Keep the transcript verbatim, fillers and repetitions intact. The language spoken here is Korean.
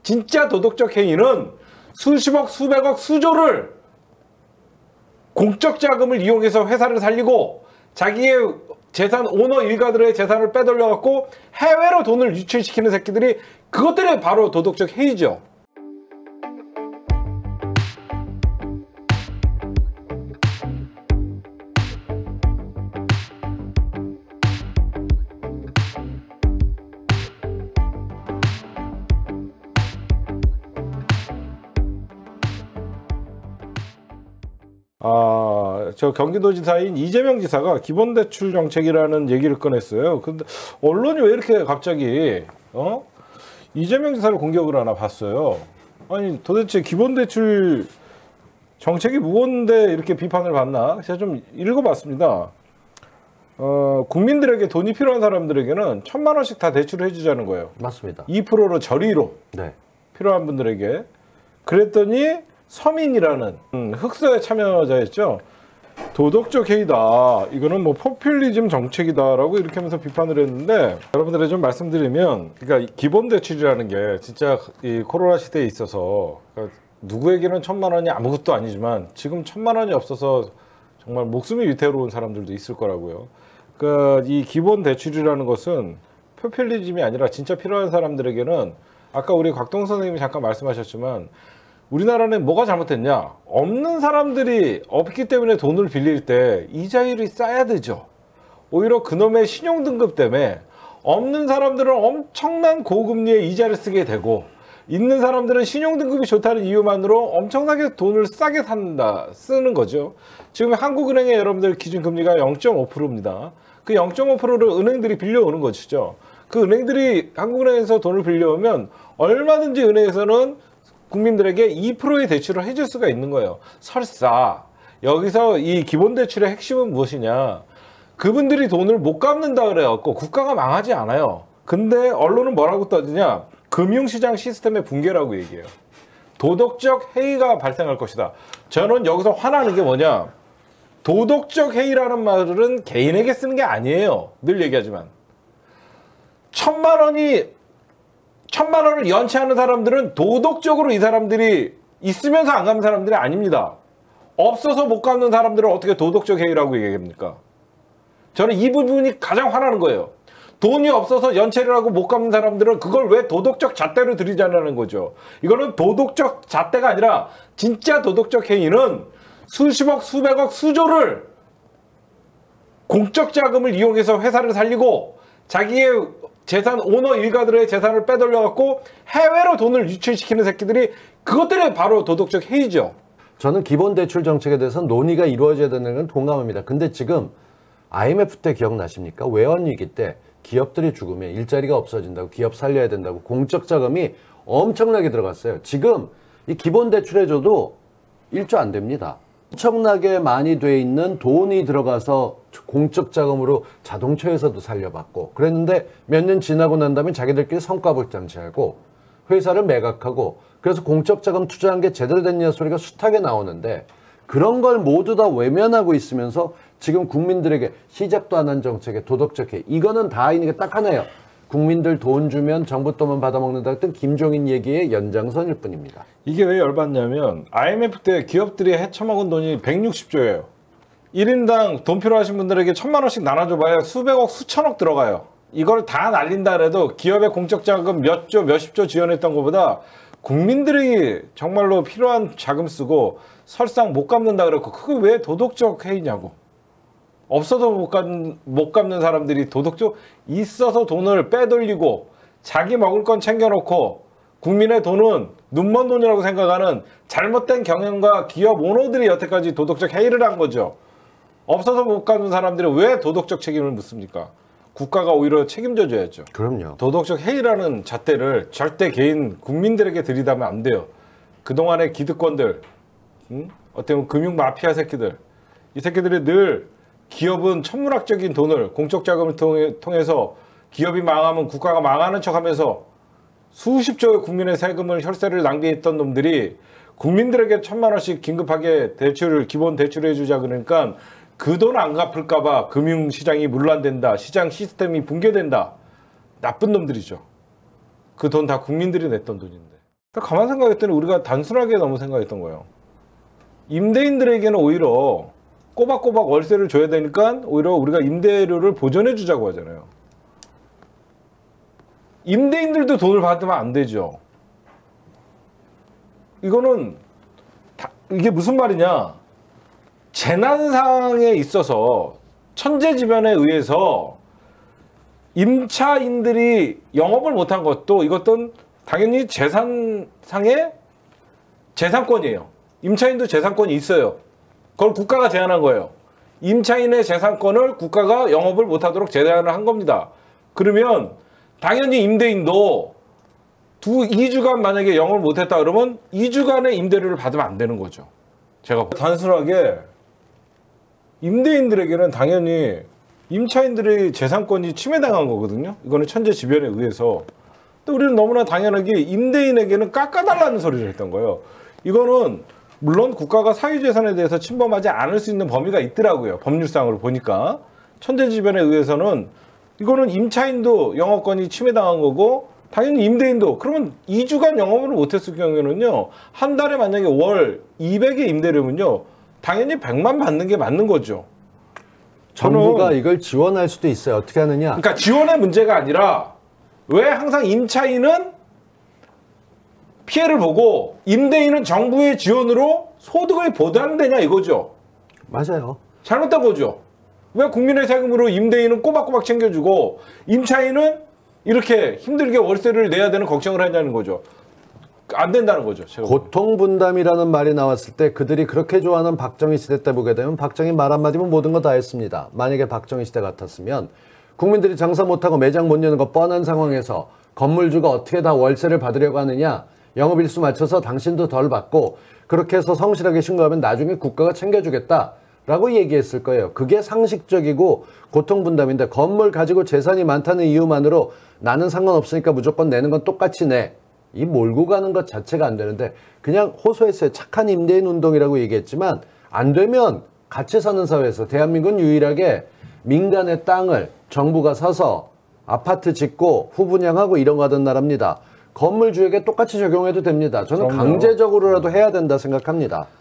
진짜 도덕적 행위는 수십억, 수백억, 수조를 공적 자금을 이용해서 회사를 살리고 자기의 재산, 오너 일가들의 재산을 빼돌려갖고 해외로 돈을 유출시키는 새끼들이, 그것들이 바로 도덕적 해이죠. 아, 저 경기도지사인 이재명 지사가 기본대출 정책이라는 얘기를 꺼냈어요. 근데 언론이 왜 이렇게 갑자기 어? 이재명 지사를 공격을 하나 봤어요. 아니 도대체 기본대출 정책이 무언데 이렇게 비판을 받나? 제가 좀 읽어봤습니다. 어, 국민들에게 돈이 필요한 사람들에게는 천만 원씩 다 대출을 해주자는 거예요. 맞습니다. 이 퍼센트로 저리로 네. 필요한 분들에게. 그랬더니 서민이라는 음, 흑서에 참여자였죠. 도덕적 해이다. 이거는 뭐 포퓰리즘 정책이다라고 이렇게 하면서 비판을 했는데, 여러분들에게 좀 말씀드리면, 그러니까 기본 대출이라는 게 진짜 이 코로나 시대에 있어서 그러니까 누구에게는 천만 원이 아무것도 아니지만 지금 천만 원이 없어서 정말 목숨이 위태로운 사람들도 있을 거라고요. 그러니까 이 기본 대출이라는 것은 포퓰리즘이 아니라 진짜 필요한 사람들에게는, 아까 우리 곽동 선생님이 잠깐 말씀하셨지만 우리나라는 뭐가 잘못됐냐? 없는 사람들이 없기 때문에 돈을 빌릴 때 이자율이 싸야 되죠. 오히려 그놈의 신용등급 때문에 없는 사람들은 엄청난 고금리의 이자를 쓰게 되고, 있는 사람들은 신용등급이 좋다는 이유만으로 엄청나게 돈을 싸게 산다, 쓰는 거죠. 지금 한국은행의 여러분들 기준금리가 영 점 오 퍼센트입니다. 그 영 점 오 퍼센트를 은행들이 빌려오는 것이죠. 그 은행들이 한국은행에서 돈을 빌려오면 얼마든지 은행에서는 국민들에게 이 퍼센트의 대출을 해줄 수가 있는 거예요. 설사 여기서 이 기본 대출의 핵심은 무엇이냐? 그분들이 돈을 못 갚는다 그래갖고 국가가 망하지 않아요. 근데 언론은 뭐라고 떠드냐? 금융시장 시스템의 붕괴라고 얘기해요. 도덕적 해이가 발생할 것이다. 저는 여기서 화나는 게 뭐냐? 도덕적 해이라는 말은 개인에게 쓰는 게 아니에요. 늘 얘기하지만 천만 원이 천만 원을 연체하는 사람들은 도덕적으로 이 사람들이 있으면서 안 갚는 사람들이 아닙니다. 없어서 못 갚는 사람들을 어떻게 도덕적 해이라고 얘기합니까? 저는 이 부분이 가장 화나는 거예요. 돈이 없어서 연체를 하고 못 갚는 사람들은 그걸 왜 도덕적 잣대로 들이자냐는 거죠. 이거는 도덕적 잣대가 아니라 진짜 도덕적 해이는 수십억, 수백억, 수조를 공적 자금을 이용해서 회사를 살리고 자기의 재산, 오너 일가들의 재산을 빼돌려갖고 해외로 돈을 유출시키는 새끼들이, 그것들이 바로 도덕적 해이죠. 저는 기본 대출 정책에 대해서 논의가 이루어져야 되는 건 동감합니다. 근데 지금 아이엠에프 때 기억나십니까? 외환위기 때 기업들이 죽으면 일자리가 없어진다고, 기업 살려야 된다고 공적 자금이 엄청나게 들어갔어요. 지금 이 기본 대출해줘도 일 조 안 됩니다. 엄청나게 많이 돼 있는 돈이 들어가서 공적 자금으로 자동차 회사도 살려봤고 그랬는데 몇 년 지나고 난 다음에 자기들끼리 성과급 장치하고 회사를 매각하고, 그래서 공적 자금 투자한 게 제대로 됐냐 소리가 숱하게 나오는데, 그런 걸 모두 다 외면하고 있으면서 지금 국민들에게 시작도 안 한 정책의 도덕적 해이, 이거는 다 있는 게 딱 하나예요. 국민들 돈 주면 정부 돈만 받아먹는다 했던 김종인 얘기의 연장선일 뿐입니다. 이게 왜 열받냐면 아이엠에프 때 기업들이 헤쳐먹은 돈이 백육십 조예요. 일 인당 돈 필요하신 분들에게 천만 원씩 나눠줘봐야 수백억, 수천억 들어가요. 이걸 다 날린다 해도 기업의 공적 자금 몇 조, 몇십 조 지원했던 것보다 국민들이 정말로 필요한 자금 쓰고 설상 못 갚는다 그랬고, 그게 왜 도덕적 해이냐고. 없어도 못 갚는, 못 갚는 사람들이 도덕적, 있어서 돈을 빼돌리고 자기 먹을 건 챙겨놓고 국민의 돈은 눈먼 돈이라고 생각하는 잘못된 경영과 기업 오너들이 여태까지 도덕적 해이를 한 거죠. 없어서 못 갚는 사람들이 왜 도덕적 책임을 묻습니까? 국가가 오히려 책임져 줘야죠. 그럼요. 도덕적 해이라는 잣대를 절대 개인 국민들에게 들이다면 안 돼요. 그동안의 기득권들, 음? 어떻게 보면 금융 마피아 새끼들, 이 새끼들이 늘 기업은 천문학적인 돈을 공적 자금을 통해, 통해서 기업이 망하면 국가가 망하는 척하면서 수십 조의 국민의 세금을, 혈세를 낭비했던 놈들이 국민들에게 천만 원씩 긴급하게 대출을, 기본 대출을 해주자 그러니까 그 돈 안 갚을까 봐 금융시장이 문란된다, 시장 시스템이 붕괴된다. 나쁜 놈들이죠. 그 돈 다 국민들이 냈던 돈인데. 가만 생각했더니 우리가 단순하게 너무 생각했던 거예요. 임대인들에게는 오히려 꼬박꼬박 월세를 줘야 되니까 오히려 우리가 임대료를 보전해 주자고 하잖아요. 임대인들도 돈을 받으면 안 되죠. 이거는 다, 이게 무슨 말이냐? 재난 상황에 있어서 천재지변에 의해서 임차인들이 영업을 못한 것도 이것도 당연히 재산상의 재산권이에요. 임차인도 재산권이 있어요. 그걸 국가가 제한한 거예요. 임차인의 재산권을 국가가 영업을 못하도록 제한을 한 겁니다. 그러면 당연히 임대인도 두 이 주간 만약에 영업을 못했다 그러면 이 주간의 임대료를 받으면 안 되는 거죠. 제가 단순하게 임대인들에게는 당연히 임차인들의 재산권이 침해당한 거거든요. 이거는 천재지변에 의해서. 또 우리는 너무나 당연하게 임대인에게는 깎아달라는 소리를 했던 거예요. 이거는 물론 국가가 사유재산에 대해서 침범하지 않을 수 있는 범위가 있더라고요. 법률상으로 보니까. 천재지변에 의해서는 이거는 임차인도 영업권이 침해당한 거고 당연히 임대인도. 그러면 이 주간 영업을 못했을 경우에는요. 한 달에 만약에 월 이백의 임대료면요. 당연히 백만 받는 게 맞는 거죠. 정부가 저는, 이걸 지원할 수도 있어요. 어떻게 하느냐? 그러니까 지원의 문제가 아니라 왜 항상 임차인은 피해를 보고 임대인은 정부의 지원으로 소득을 보장되냐 이거죠. 맞아요. 잘못된 거죠. 왜 국민의 세금으로 임대인은 꼬박꼬박 챙겨주고 임차인은 이렇게 힘들게 월세를 내야 되는 걱정을 하냐는 거죠. 안 된다는 거죠. 제가 고통분담이라는 말이 나왔을 때 그들이 그렇게 좋아하는 박정희 시대 때 보게 되면 박정희 말 한마디면 모든 거 다 했습니다. 만약에 박정희 시대 같았으면 국민들이 장사 못하고 매장 못 여는 거 뻔한 상황에서 건물주가 어떻게 다 월세를 받으려고 하느냐, 영업일수 맞춰서 당신도 덜 받고 그렇게 해서 성실하게 신고하면 나중에 국가가 챙겨주겠다라고 얘기했을 거예요. 그게 상식적이고 고통분담인데 건물 가지고 재산이 많다는 이유만으로 나는 상관없으니까 무조건 내는 건 똑같이 내. 이 몰고 가는 것 자체가 안 되는데 그냥 호소했어요. 착한 임대인 운동이라고 얘기했지만 안 되면 같이 사는 사회에서 대한민국은 유일하게 민간의 땅을 정부가 사서 아파트 짓고 후분양하고 이런 거 하던 나라입니다. 건물주에게 똑같이 적용해도 됩니다. 저는 그럼요. 강제적으로라도 해야 된다 생각합니다.